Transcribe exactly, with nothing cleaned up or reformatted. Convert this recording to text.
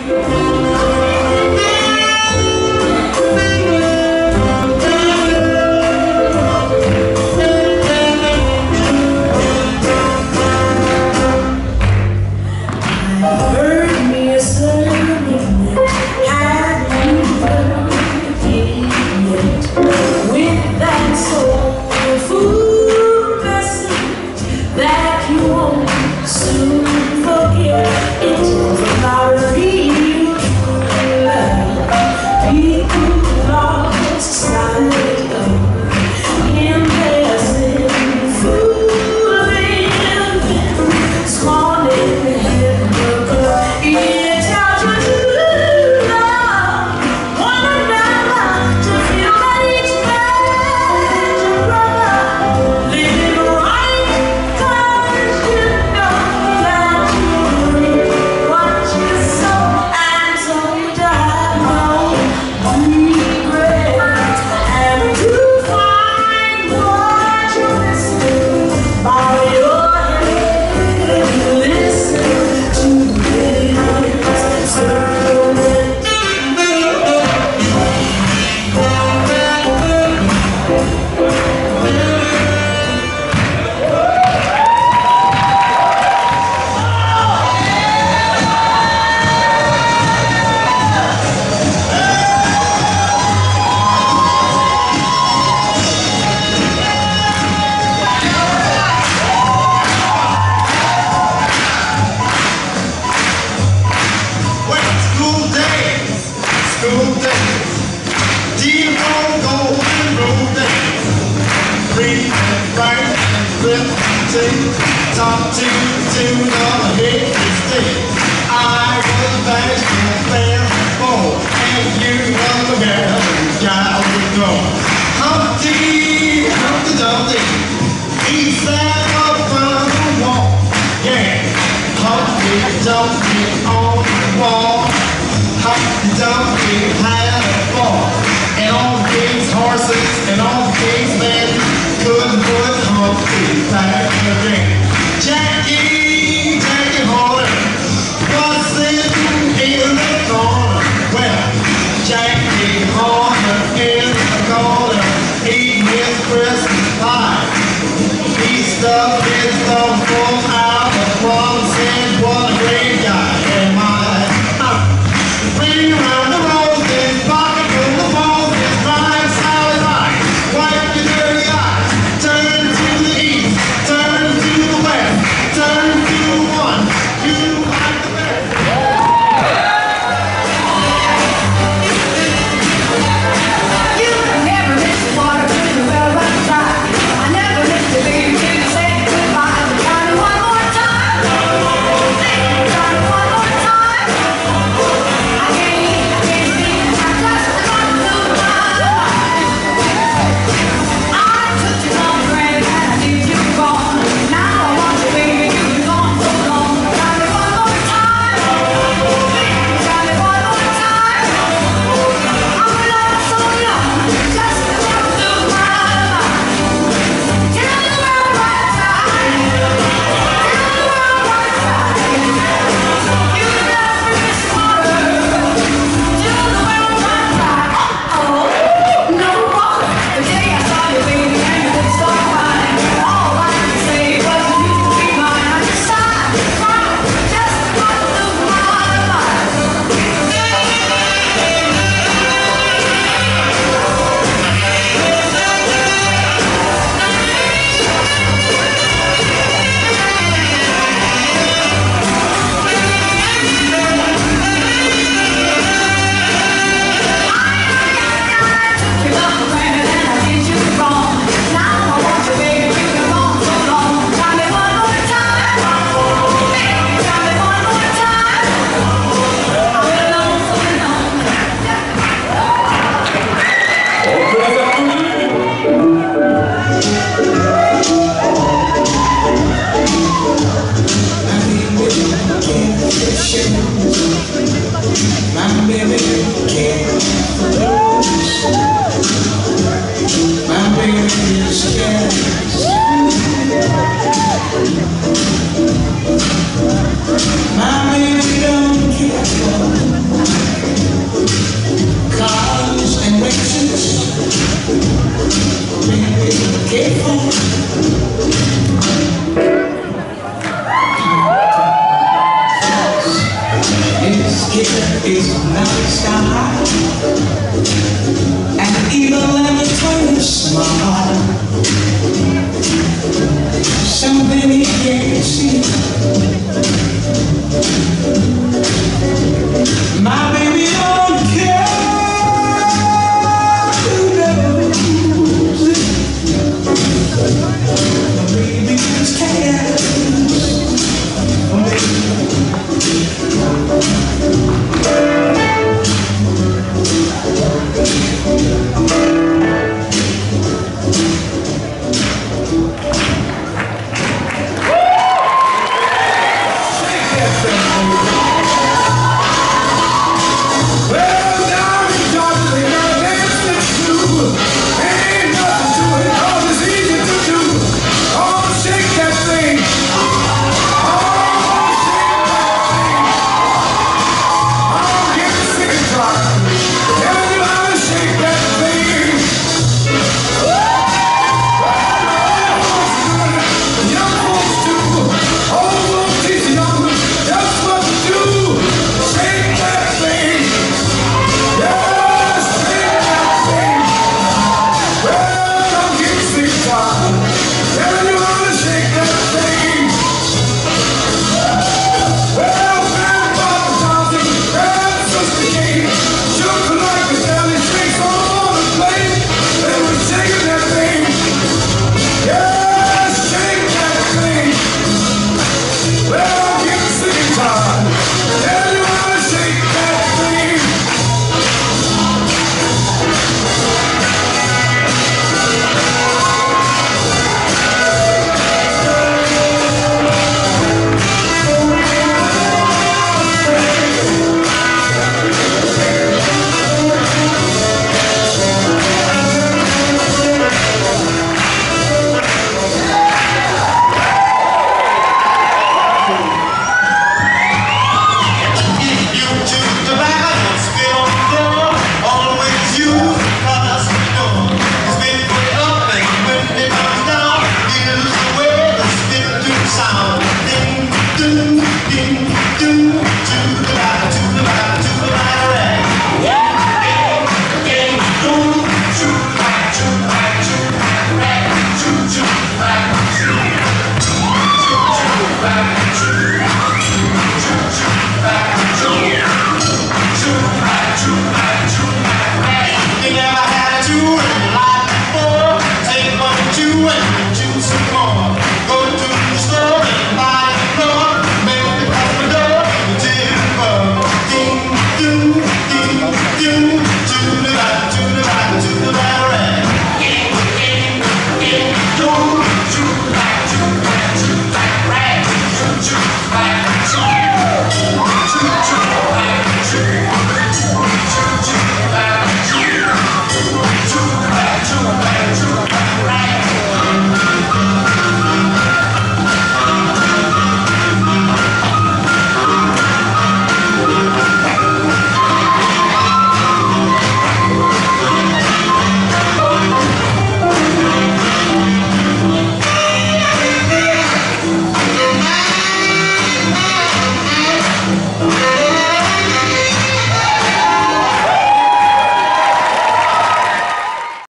Talk to to the hate mistake. I was back there before, and you were the girl who got the door. Humpty, Humpty Dumpty, he sat up on the wall. Yeah, Humpty Dumpty on the wall. Humpty Dumpty had a fall, and all the king's horses and all the king's men couldn't put Humpty back again. Jackie, Jackie Horner was sitting in the corner. Well, Jackie Horner in the corner, eating his Christmas pie. He stuffed his thumb full out of plum and said, what a great guy am I. Bring around the roses, pocket full of roses, rhyme, Sally Ride. Wipe your dirty eyes, turn to the east, turn to the west, turn to the one you like the best. Here is a night sky, and evil and a tiny smile. Something